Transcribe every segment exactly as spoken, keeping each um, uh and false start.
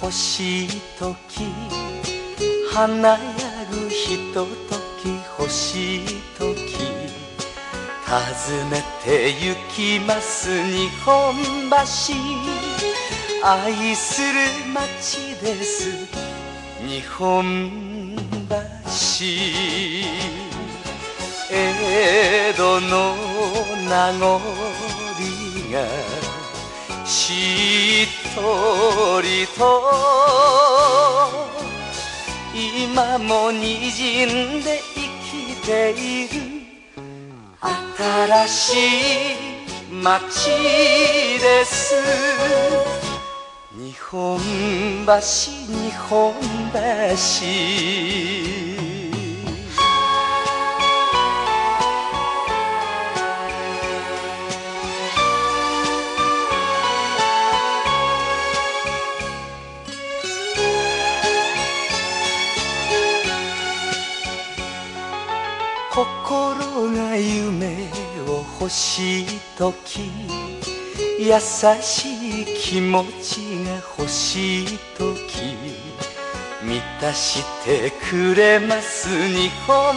欲しいとき華やぐひととき欲しいとき訪ねて行きます日本橋愛する街です日本橋江戸の名残がしっとりと今もにじんで生きている新しい街です日本橋日本橋心が夢を欲しいとき優しい気持ちが欲しいとき満たしてくれます日本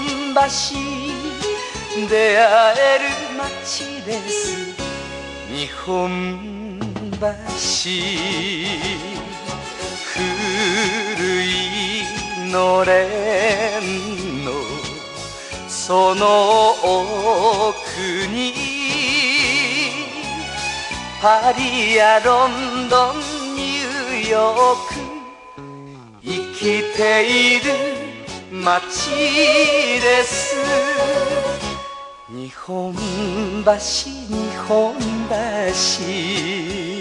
橋出会える街です日本橋古いのれんのその奥にパリやロンドンニューヨーク生きている街です日本橋日本橋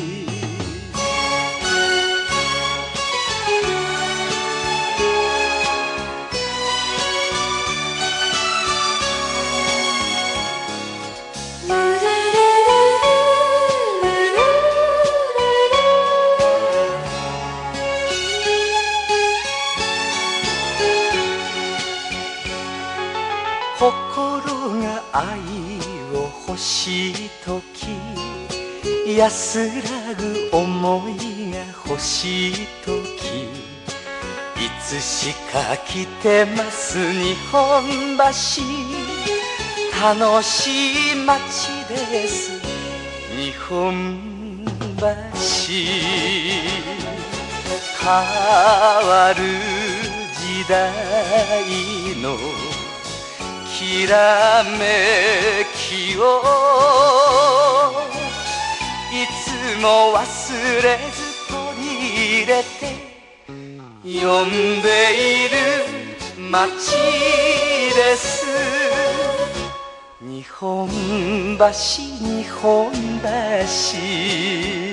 心が愛を欲しいとき安らぐ想いが欲しいときいつしか来てます日本橋楽しい街です日本橋変わる時代のきらめきをいつも忘れず取り入れて呼んでいる街です日本橋日本橋